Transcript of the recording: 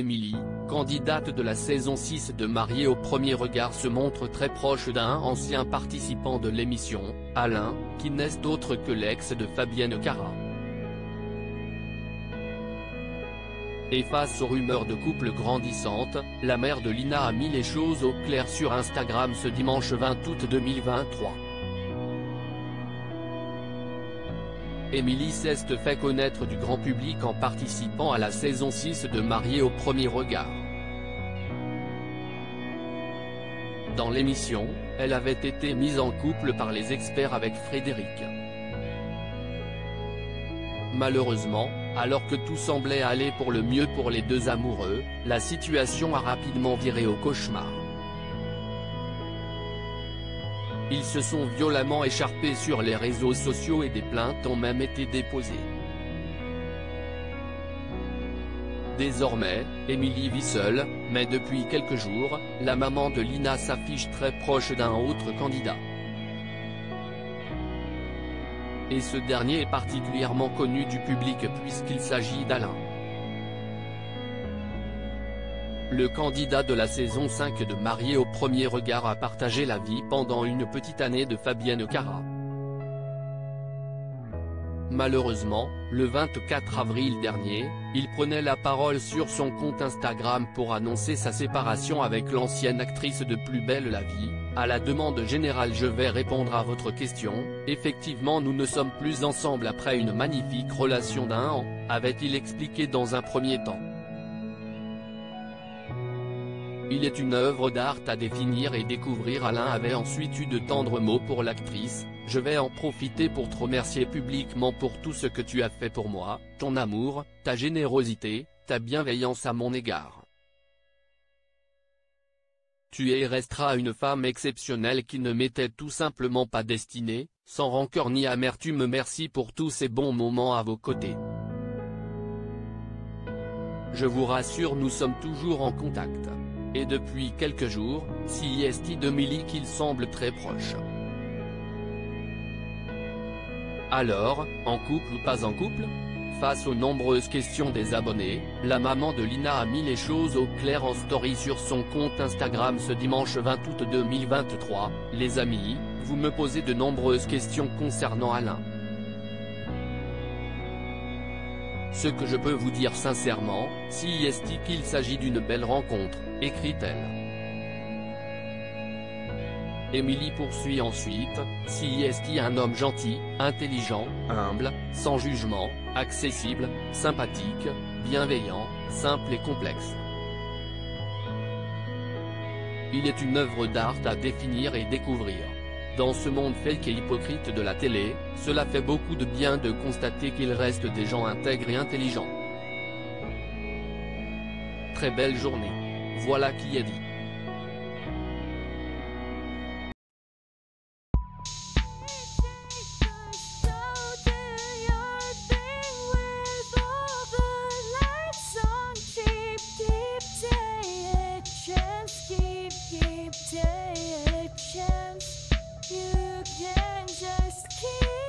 Émilie, candidate de la saison 6 de Mariés au premier regard, se montre très proche d'un ancien participant de l'émission, Alain, qui n'est autre que l'ex de Fabienne Cara. Et face aux rumeurs de couple grandissantes, la mère de Lina a mis les choses au clair sur Instagram ce dimanche 20 août 2023. Émilie s'est fait connaître du grand public en participant à la saison 6 de Mariés au premier regard. Dans l'émission, elle avait été mise en couple par les experts avec Frédéric. Malheureusement, alors que tout semblait aller pour le mieux pour les deux amoureux, la situation a rapidement viré au cauchemar. Ils se sont violemment écharpés sur les réseaux sociaux et des plaintes ont même été déposées. Désormais, Émilie vit seule, mais depuis quelques jours, la maman de Lina s'affiche très proche d'un autre candidat. Et ce dernier est particulièrement connu du public puisqu'il s'agit d'Alain. Le candidat de la saison 5 de Mariés au premier regard a partagé la vie pendant une petite année de Fabienne Cara. Malheureusement, le 24 avril dernier, il prenait la parole sur son compte Instagram pour annoncer sa séparation avec l'ancienne actrice de Plus belle la vie. À la demande générale, je vais répondre à votre question. Effectivement, nous ne sommes plus ensemble après une magnifique relation d'1 an, avait-il expliqué dans un premier temps. Il est une œuvre d'art à définir et découvrir. Alain avait ensuite eu de tendres mots pour l'actrice. Je vais en profiter pour te remercier publiquement pour tout ce que tu as fait pour moi, ton amour, ta générosité, ta bienveillance à mon égard. Tu es et resteras une femme exceptionnelle qui ne m'était tout simplement pas destinée, sans rancœur ni amertume. Merci pour tous ces bons moments à vos côtés. Je vous rassure, nous sommes toujours en contact. Et depuis quelques jours, c'est d'Émilie qu'il semble très proche. Alors, en couple ou pas en couple? Face aux nombreuses questions des abonnés, la maman de Lina a mis les choses au clair en story sur son compte Instagram ce dimanche 20 août 2023. Les amis, vous me posez de nombreuses questions concernant Alain. Ce que je peux vous dire sincèrement, c'est qu'il s'agit d'une belle rencontre, écrit-elle. Émilie poursuit ensuite, c'est un homme gentil, intelligent, humble, sans jugement, accessible, sympathique, bienveillant, simple et complexe. Il est une œuvre d'art à définir et découvrir. Dans ce monde fake et hypocrite de la télé, cela fait beaucoup de bien de constater qu'il reste des gens intègres et intelligents. Très belle journée. Voilà qui est dit. You can just keep